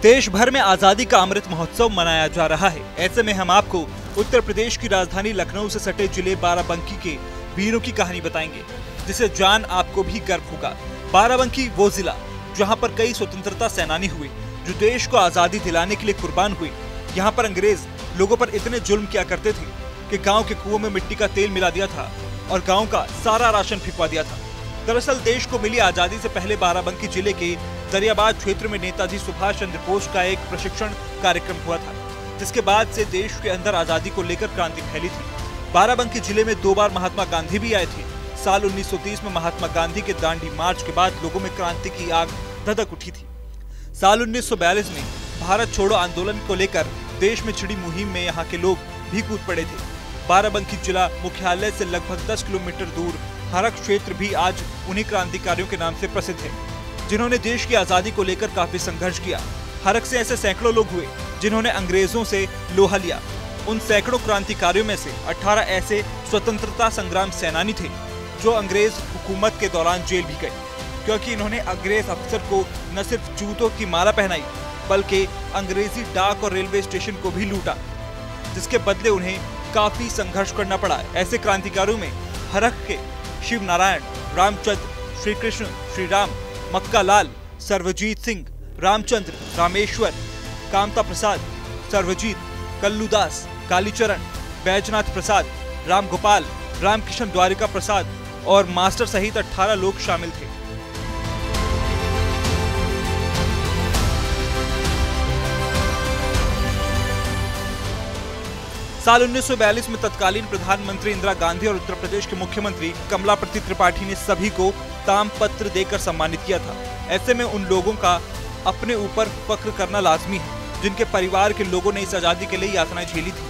देश भर में आजादी का अमृत महोत्सव मनाया जा रहा है। ऐसे में हम आपको उत्तर प्रदेश की राजधानी लखनऊ से सटे जिले बाराबंकी के वीरों की कहानी बताएंगे, जिसे जान आपको भी गर्व होगा। बाराबंकी वो जिला जहां पर कई स्वतंत्रता सेनानी हुए जो देश को आजादी दिलाने के लिए कुर्बान हुए। यहाँ पर अंग्रेज लोगों पर इतने जुल्म किया करते थे कि गांव के कुओं में मिट्टी का तेल मिला दिया था और गांव का सारा राशन फिकवा दिया था। दरअसल देश को मिली आजादी से पहले बाराबंकी जिले के दरियाबाद क्षेत्र में नेताजी सुभाष चंद्र बोस का एक प्रशिक्षण कार्यक्रम हुआ था, जिसके बाद से देश के अंदर आजादी को लेकर क्रांति फैली थी। बाराबंकी जिले में 2 बार महात्मा गांधी भी आए थे। साल 1930 में महात्मा गांधी के दांडी मार्च के बाद लोगों में क्रांति की आग धधक उठी थी। साल 1942 में भारत छोड़ो आंदोलन को लेकर देश में छिड़ी मुहिम में यहाँ के लोग भी कूद पड़े थे। बाराबंकी जिला मुख्यालय से लगभग 10 किलोमीटर दूर हरक क्षेत्र भी आज उन्हीं क्रांतिकारियों के नाम से प्रसिद्ध है, जिन्होंने देश की आजादी को लेकर काफी संघर्ष किया। हरक से ऐसे सैकड़ों लोग हुए जिन्होंने अंग्रेजों से लोहा लिया। उन सैकड़ों क्रांतिकारियों में से 18 ऐसे स्वतंत्रता संग्राम सेनानी थे जो अंग्रेज हुकूमत के दौरान जेल भी गए, क्योंकि इन्होंने अंग्रेज अफसर को न सिर्फ जूतों की माला पहनाई बल्कि अंग्रेजी डाक और रेलवे स्टेशन को भी लूटा, जिसके बदले उन्हें काफी संघर्ष करना पड़ा। ऐसे क्रांतिकारियों में हरक के शिव नारायण, रामचंद्र, श्री कृष्ण, श्री राम, मक्का लाल, सर्वजीत सिंह, रामचंद्र, रामेश्वर, कामता प्रसाद, सर्वजीत, कल्लूदास, कालीचरण, बैजनाथ प्रसाद, राम गोपाल, रामकिशन द्वारिका प्रसाद और मास्टर सहित 18 लोग शामिल थे। साल 1942 में तत्कालीन प्रधानमंत्री इंदिरा गांधी और उत्तर प्रदेश के मुख्यमंत्री कमलापति त्रिपाठी ने सभी को तामपत्र देकर सम्मानित किया था। ऐसे में उन लोगों का अपने ऊपर फख्र करना लाजमी है जिनके परिवार के लोगों ने इस आजादी के लिए यातनाएं झेली थी।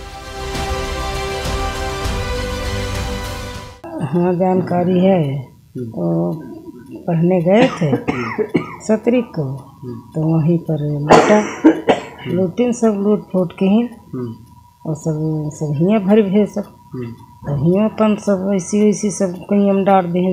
हाँ, जानकारी है। तो पढ़ने गए थे 17 को, तो वहीं पर लूटिन सब लूट फूट के ही और सब हियाँ भर भी सब हियाँ पन सब वैसी सब कहीं हम डाल दे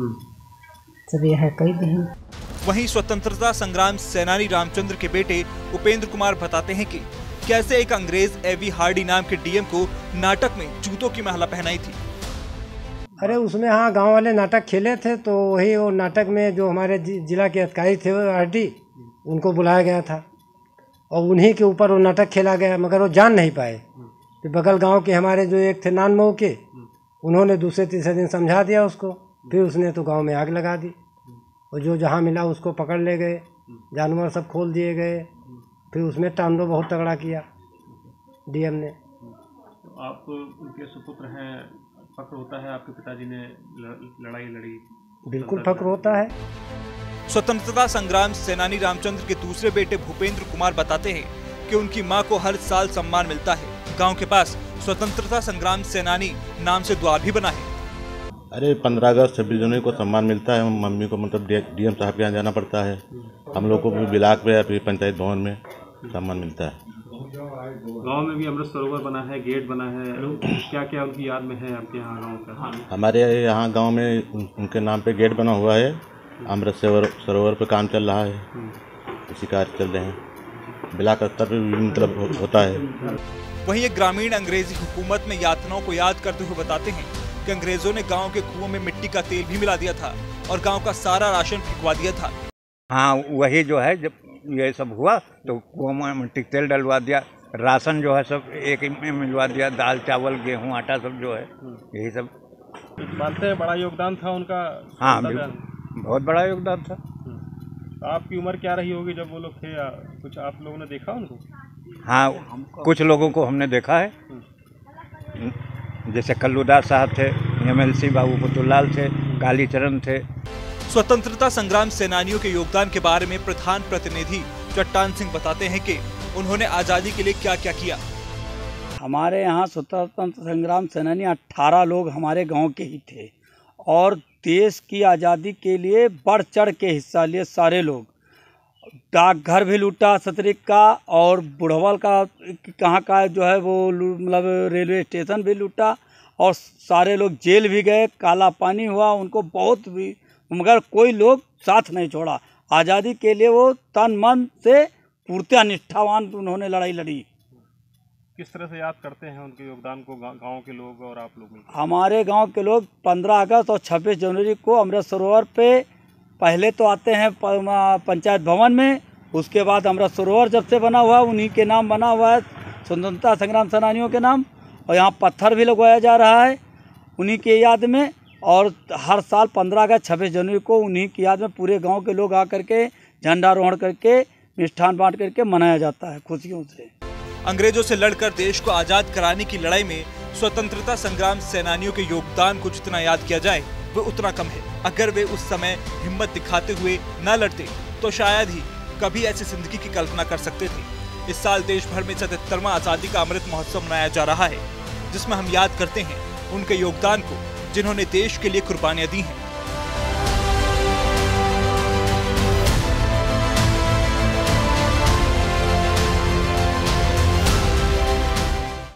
सब यह कही दे। वहीं स्वतंत्रता संग्राम सेनानी रामचंद्र के बेटे उपेंद्र कुमार बताते हैं कि कैसे एक अंग्रेज एवी हार्डी नाम के डीएम को नाटक में जूतों की माला पहनाई थी। अरे उसमें हाँ, गांव वाले नाटक खेले थे, तो वही वो नाटक में जो हमारे जिला के अधिकारी थे हार्डी, उनको बुलाया गया था और उन्हीं के ऊपर वो नाटक खेला गया, मगर वो जान नहीं पाए। तो बगल गांव के हमारे जो एक थे नानमऊ के, उन्होंने दूसरे तीसरे दिन समझा दिया उसको, फिर उसने तो गांव में आग लगा दी और जो जहां मिला उसको पकड़ ले गए, जानवर सब खोल दिए गए। फिर उसमें तांडव बहुत तगड़ा किया डीएम ने। तो आप उनके सुपुत्र हैं, फक्र होता है आपके पिताजी ने लड़ाई लड़ी? बिल्कुल फक्र होता है। स्वतंत्रता संग्राम सेनानी रामचंद्र के दूसरे बेटे भूपेंद्र कुमार बताते हैं कि उनकी मां को हर साल सम्मान मिलता है। गांव के पास स्वतंत्रता संग्राम सेनानी नाम से द्वार भी बना है। अरे 15 अगस्त 26 जनवरी को सम्मान मिलता है। मम्मी को मतलब डीएम साहब के यहाँ जाना पड़ता है। हम लोग को भी ब्लॉक पे या फिर पंचायत भवन में सम्मान मिलता है। गांव में भी अमृत सरोवर बना है, गेट बना है, क्या क्या उनकी याद में है आपके यहाँ गाँव का? हमारे यहाँ गाँव में उनके नाम पे गेट बना हुआ है। अमृत सरोवर पे काम चल रहा है, इसी कार्य चल रहे हैं। ब्लॉक स्तर पर भी मतलब होता है। वहीं एक ग्रामीण अंग्रेजी हुकूमत में यातनाओं को याद करते हुए बताते हैं कि अंग्रेजों ने गांव के कुओं में मिट्टी का तेल भी मिला दिया था और गांव का सारा राशन फिकवा दिया था। हाँ, वही जो है, जब ये सब हुआ तो कुओं में मिट्टी का तेल डलवा दिया, राशन जो है सब एक में मिलवा दिया, दाल चावल गेहूँ आटा सब जो है यही सब। मानते हैं बड़ा योगदान था उनका? हाँ, बहुत बड़ा योगदान था। तो आपकी उम्र क्या रही होगी जब वो लोग थे, या कुछ आप लोगों ने देखा उनको? हाँ, कुछ लोगों को हमने देखा है, जैसे कल्लूदास साहब थे, MLC बाबू पुतुलाल थे, कालीचरण थे। स्वतंत्रता संग्राम सेनानियों के योगदान के बारे में प्रधान प्रतिनिधि चट्टान सिंह बताते हैं कि उन्होंने आज़ादी के लिए क्या क्या किया। हमारे यहाँ स्वतंत्रता संग्राम सेनानी 18 लोग हमारे गांव के ही थे और देश की आज़ादी के लिए बढ़ चढ़ के हिस्सा लिए सारे लोग। डाकघर भी लूटा 17 का, और बुढ़वल का कहाँ का जो है वो मतलब रेलवे स्टेशन भी लूटा, और सारे लोग जेल भी गए, काला पानी हुआ उनको बहुत भी, मगर कोई लोग साथ नहीं छोड़ा। आज़ादी के लिए वो तन मन से पूर्णतः निष्ठावान उन्होंने लड़ाई लड़ी। किस तरह से याद करते हैं उनके योगदान को गांव के लोग और आप लोग? हमारे गांव के लोग 15 अगस्त और 26 जनवरी को अमृत सरोवर पे पहले तो आते हैं पंचायत भवन में, उसके बाद अमृत सरोवर जब से बना हुआ उन्हीं के नाम बना हुआ है, स्वतंत्रता संग्राम सेनानियों के नाम, और यहाँ पत्थर भी लगवाया जा रहा है उन्हीं के याद में। और हर साल 15 अगस्त 26 जनवरी को उन्हीं की याद में पूरे गांव के लोग आकर के झंडारोहण करके मिष्ठान बांट करके मनाया जाता है खुशियों से। अंग्रेजों से लड़कर देश को आजाद कराने की लड़ाई में स्वतंत्रता संग्राम सेनानियों के योगदान को जितना याद किया जाए वो उतना कम है। अगर वे उस समय हिम्मत दिखाते हुए न लड़ते तो शायद ही कभी ऐसी जिंदगी की कल्पना कर सकते थे। इस साल देश भर में 77वां आजादी का अमृत महोत्सव मनाया जा रहा है, जिसमें हम याद करते हैं उनके योगदान को जिन्होंने देश के लिए कुर्बानियां दी हैं।